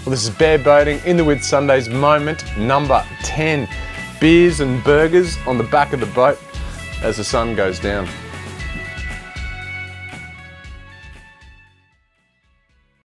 Well, this is Bareboating in the With Sundays moment number 10. Beers and burgers on the back of the boat as the sun goes down.